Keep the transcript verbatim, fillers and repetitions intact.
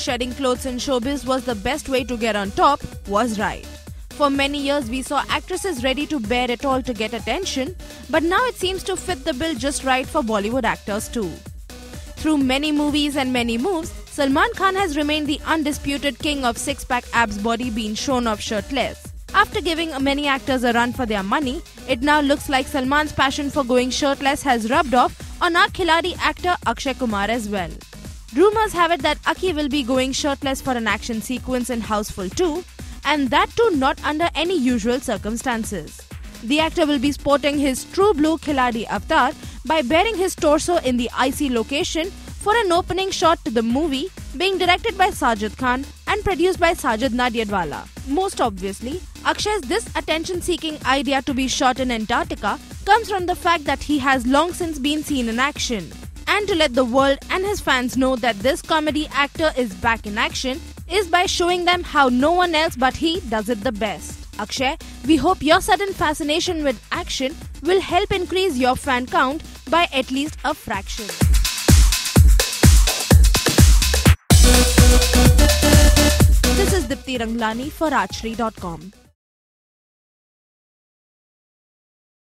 shedding clothes in showbiz was the best way to get on top was right. For many years, we saw actresses ready to bear it all to get attention, but now it seems to fit the bill just right for Bollywood actors too. Through many movies and many moves, Salman Khan has remained the undisputed king of six-pack abs body being shown off shirtless. After giving many actors a run for their money, it now looks like Salman's passion for going shirtless has rubbed off on our Khiladi actor Akshay Kumar as well. Rumours have it that Aki will be going shirtless for an action sequence in Houseful two, and that too not under any usual circumstances. The actor will be sporting his true blue Khiladi avatar by baring his torso in the icy location for an opening shot to the movie being directed by Sajid Khan and produced by Sajid Nadiadwala. Most obviously, Akshay's this attention-seeking idea to be shot in Antarctica comes from the fact that he has long since been seen in action. And to let the world and his fans know that this comedy actor is back in action is by showing them how no one else but he does it the best. Akshay, we hope your sudden fascination with action will help increase your fan count by at least a fraction. This is Dipti Ranglani for Rajshri dot com.